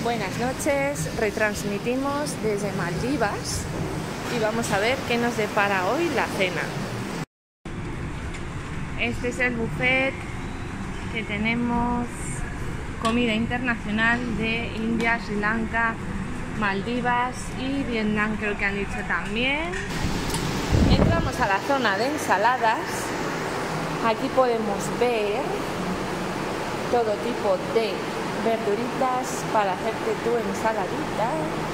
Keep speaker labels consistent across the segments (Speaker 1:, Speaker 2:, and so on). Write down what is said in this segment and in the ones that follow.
Speaker 1: Buenas noches, retransmitimos desde Maldivas y vamos a ver qué nos depara hoy la cena. Este es el buffet que tenemos, comida internacional de India, Sri Lanka, Maldivas y Vietnam, creo que han dicho también. Entramos a la zona de ensaladas. Aquí podemos ver todo tipo de verduritas para hacerte tu ensaladita.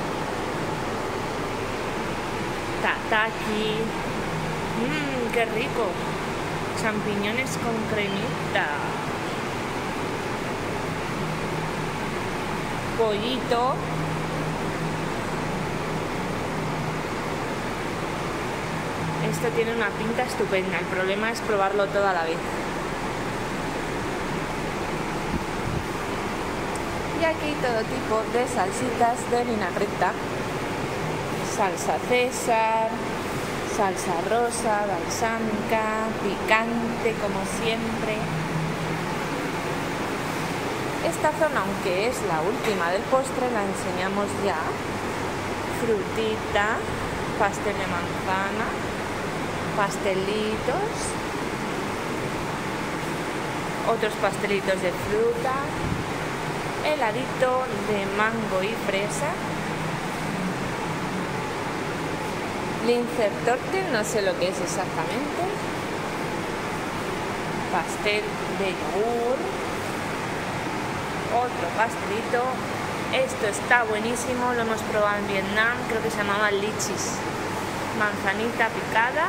Speaker 1: Tataki, qué rico. Champiñones con cremita. Pollito. Esto tiene una pinta estupenda, el problema es probarlo todo a la vez. Y aquí todo tipo de salsitas de vinagreta, salsa César, salsa rosa, balsámica, picante como siempre. Esta zona, aunque es la última del postre, la enseñamos ya. Frutita, pastel de manzana, pastelitos, otros pastelitos de fruta, heladito de mango y fresa, lincertorte, no sé lo que es exactamente, pastel de yogur, otro pastelito. Esto está buenísimo, lo hemos probado en Vietnam, creo que se llamaba lichis, manzanita picada.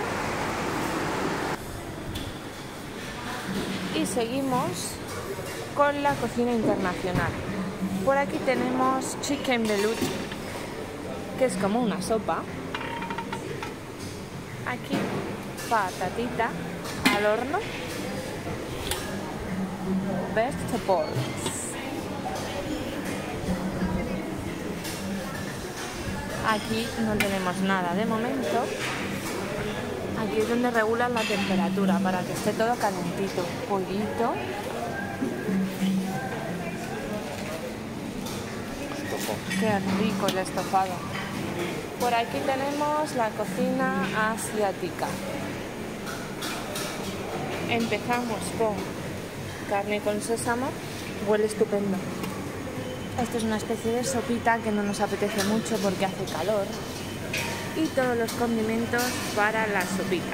Speaker 1: Y seguimos con la cocina internacional. Por aquí tenemos chicken velouté, que es como una sopa. Aquí patatita al horno. Vegetables. Aquí no tenemos nada de momento. Aquí es donde regulan la temperatura para que esté todo calentito. Pollito. Qué rico el estofado. Por aquí tenemos la cocina asiática. Empezamos con carne con sésamo. Huele estupendo. Esto es una especie de sopita que no nos apetece mucho porque hace calor. Y todos los condimentos para la sopita.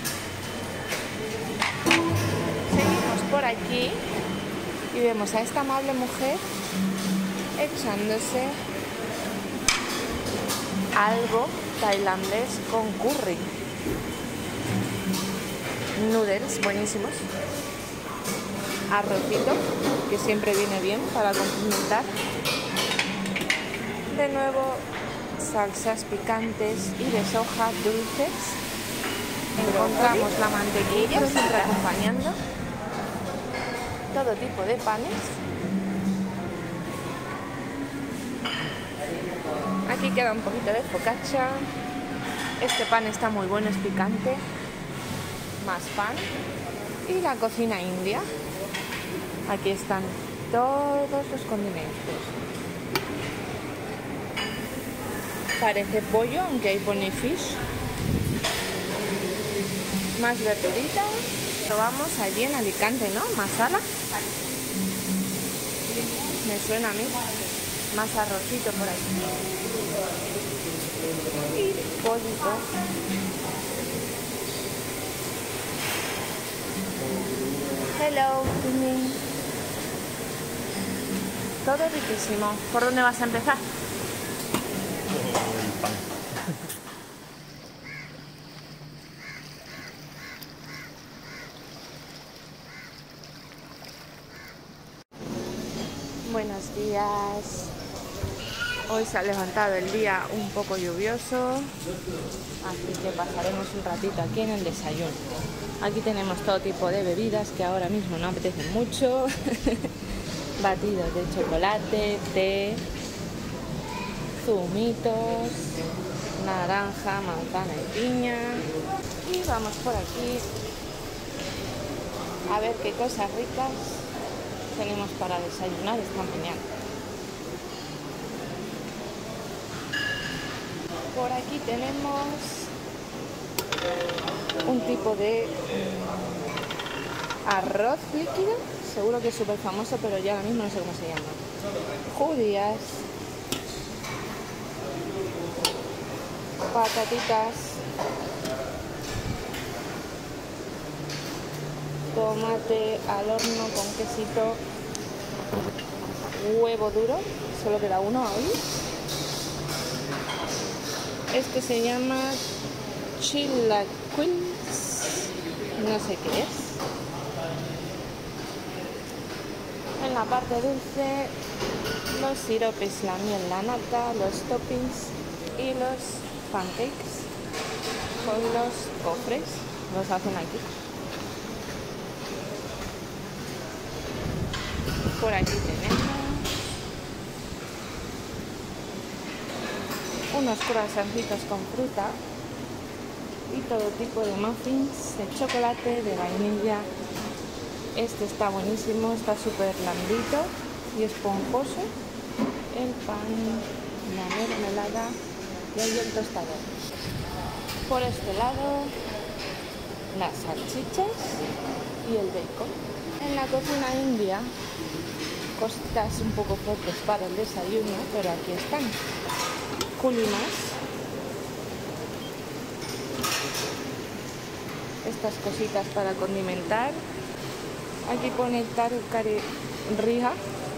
Speaker 1: Seguimos por aquí y vemos a esta amable mujer echándose algo tailandés con curry. Noodles buenísimos. Arrocito, que siempre viene bien para complementar. De nuevo, salsas picantes y de soja dulces. Encontramos la mantequilla siempre acompañando. Todo tipo de panes. Aquí queda un poquito de focaccia. Este pan está muy bueno, es picante. Más pan. Y la cocina india. Aquí están todos los condimentos. Parece pollo, aunque hay pone fish. Más verduritas. Probamos allí en Alicante, ¿no? Masala. Me suena a mí. Más arrocito por aquí. Y pollito. Hello, Timmy. Todo riquísimo. ¿Por dónde vas a empezar?
Speaker 2: El pan.
Speaker 1: Buenos días. Hoy se ha levantado el día un poco lluvioso, así que pasaremos un ratito aquí en el desayuno. Aquí tenemos todo tipo de bebidas que ahora mismo no apetecen mucho. Batidos de chocolate, té, zumitos, naranja, manzana y piña. Y vamos por aquí a ver qué cosas ricas tenemos para desayunar esta mañana. Por aquí tenemos un tipo de arroz líquido, seguro que es súper famoso, pero ya ahora mismo no sé cómo se llama. Judías, patatitas, tomate al horno con quesito, huevo duro, solo queda uno hoy. Este se llma chilaquiles, no sé qué es. En la parte dulce, los siropes, la miel, la nata, los toppings y los pancakes con los cofres, los hacen aquí. Por aquí tenemos unos croissantitos con fruta y todo tipo de muffins de chocolate, de vainilla. Este está buenísimo, está súper blandito y esponjoso. El pan, la mermelada y ahí el tostador. Por este lado, las salchichas y el bacon. En la cocina india, cositas un poco fuertes para el desayuno, pero aquí están. Kulimas, estas cositas para condimentar. Aquí pone tarukari rija,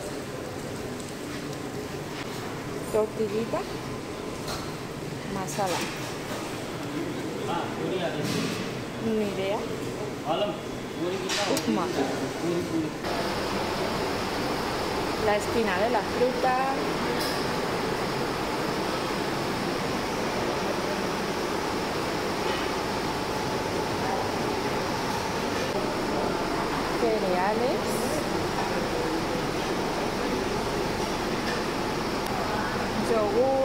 Speaker 1: tortillita, masala. Ni idea. Upma. La espina de la fruta. Cereales. Yogur.